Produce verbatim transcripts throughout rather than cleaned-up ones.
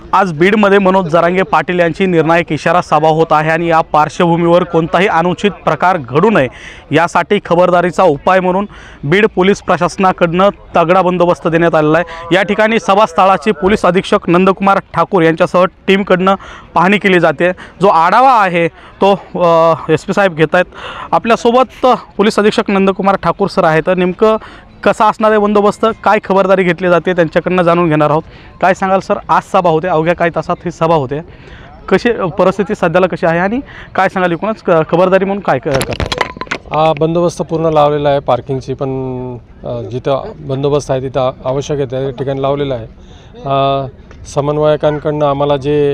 आज बीडमध्ये मनोज जरांगे पाटील यांची निर्णायक इशारा सभा होत आहे आणि या पार्श्वभूमीवर कोणताही अनुचित प्रकार घडू नये यासाठी खबरदारीचा उपाय म्हणून बीड पोलीस प्रशासनाकडून तगडा बंदोबस्त देण्यात आलेला आहे। या ठिकाणी सभास्थळाची पोलीस अधीक्षक नंदकुमार ठाकूर यांच्यासह टीमकडून पाहणी केली जाते। जो आढावा आहे तो एस पी साहेब घेत आहेत। आपल्यासोबत पोलीस अधीक्षक नंदकुमार ठाकूर सर आहेत। तर नेमकं कसा असणार आहे बंदोबस्त, काय खबरदारी घेतली जाते त्यांच्याकडून जाणून घेणार आहोत। काय सांगाल सर, आज सभा होते, अवघ्या काही तासात ही सभा होते, कशी परिस्थिती सध्याला कशी आहे आणि काय सांगाल एकूणच खबरदारी म्हणून काय करतात? हा बंदोबस्त पूर्ण लावलेला आहे। पार्किंगची पण जिथं बंदोबस्त आहे तिथं आवश्यक आहे त्या ठिकाणी लावलेला आहे। समन्वयकांकडून आम्हाला जे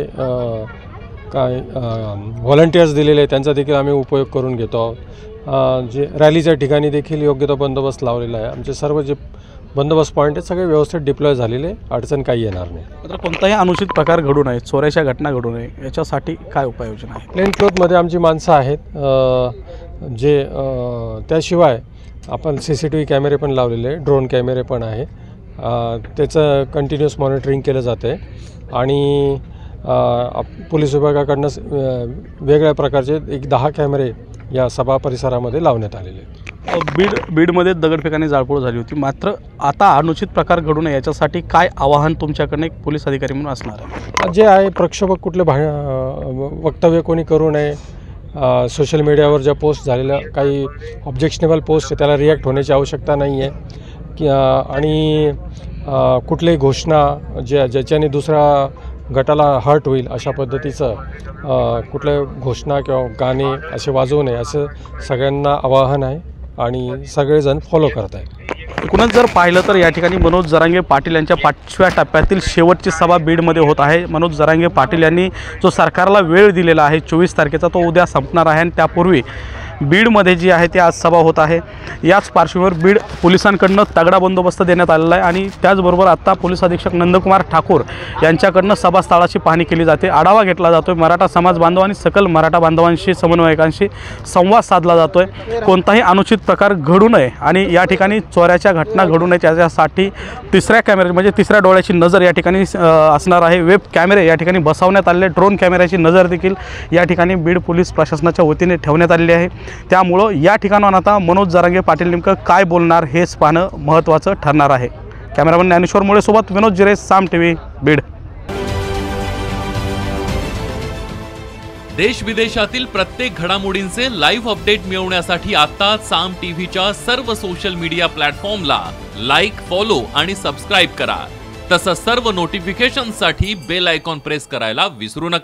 काय व्हॉलंटियर्स दिलेले आहे त्यांचा देखील आम्ही उपयोग करून घेतो आहोत। जे रॅलीच्या ठिकाणी देखील योग्य तो बंदोबस्त लावलेला आहे। आमचे सर्व जे बंदोबस्त पॉईंट आहेत सगळे व्यवस्थित डिप्लॉय झालेले, अडचण काही येणार नाही। तर कोणताही अनुचित प्रकार घडू नये, चोऱ्याच्या घटना घडू नये याच्यासाठी काय उपाययोजना आहे? प्लेन क्लोथमध्ये आमची माणसं आहेत जे त्याशिवाय आपण सी सी टी व्ही कॅमेरे पण लावलेले आहे, ड्रोन कॅमेरे पण आहे, त्याचं कंटिन्युअस मॉनिटरिंग केलं जातं आहे आणि पोलीस विभागाकडनं वेगळ्या प्रकारचे एक दहा कॅमेरे या सभा परिसरामध्ये लावण्यात आलेले आहेत। बीड बीडमध्ये दगडफेकाने जाळपोळ झाली होती, मात्र आता अनुचित प्रकार घडू नये याच्यासाठी काय आवाहन तुमच्याकडनं एक पोलीस अधिकारी म्हणून असणार आहे? जे आहे प्रक्षोभक कुठले भा वक्तव्य कोणी करू नये। सोशल मीडियावर ज्या पोस्ट झालेल्या काही ऑब्जेक्शनेबल पोस्ट आहे त्याला रिॲक्ट होण्याची आवश्यकता नाही आहे की आणि कुठल्याही घोषणा ज्या ज्याच्याने दुसरा गटाला हर्ट होईल अशा पद्धतीचं कुठल्या घोषणा किंवा गाणे असे वाजवू नये असं सगळ्यांना आवाहन आहे आणि सगळेजण फॉलो करत आहेत। एकूणच जर पाहिलं तर या ठिकाणी मनोज जरांगे पाटील यांच्या पाचव्या टप्प्यातील शेवटची सभा बीडमध्ये होत आहे। मनोज जरांगे पाटील यांनी जो सरकारला वेळ दिलेला आहे चोवीस तारखेचा तो उद्या संपणार आहे आणि त्यापूर्वी बीडमध्ये जी आहे ती आज सभा होत आहे। याच पार्श्वभूमीवर बीड पोलिसांकडून तगडा बंदोबस्त देण्यात आलेला आहे आणि त्याचबरोबर आता पोलीस अधीक्षक नंदकुमार ठाकूर यांच्याकडून सभास्थळाची पाहणी केली जाते, आढावा घेतला जातो आहे, मराठा समाज बांधव आणि सकल मराठा बांधवांशी समन्वयकांशी संवाद साधला जातो आहे। कोणताही अनुचित प्रकार घडू नये आणि या ठिकाणी चोऱ्याच्या घटना घडू नये त्याच्यासाठी तिसऱ्या कॅमेरे म्हणजे तिसऱ्या डोळ्याची नजर या ठिकाणी असणार आहे। वेब कॅमेरे या ठिकाणी बसवण्यात आलेले, ड्रोन कॅमेऱ्याची नजर देखील या ठिकाणी बीड पोलीस प्रशासनाच्या वतीने ठेवण्यात आलेली आहे। त्यामुळं या ठिकाणाहून आता मनोज जरांगे पाटील नेमकं काय बोलणार हेच पाहणं महत्त्वाचं ठरणार आहे। कॅमेरामन ज्ञानेश्वर मुळे सोबत विनोद जिरे, साम टीव्ही, बीड। देश विदेशातील प्रत्येक घडामोडींचे लाईव्ह अपडेट मिळवण्यासाठी आता साम टीव्हीच्या सर्व सोशल मीडिया प्लॅटफॉर्मला लाईक, फॉलो आणि सबस्क्राईब करा। तसंच सर्व नोटिफिकेशनसाठी बेल आयकॉन प्रेस करायला विसरू नका।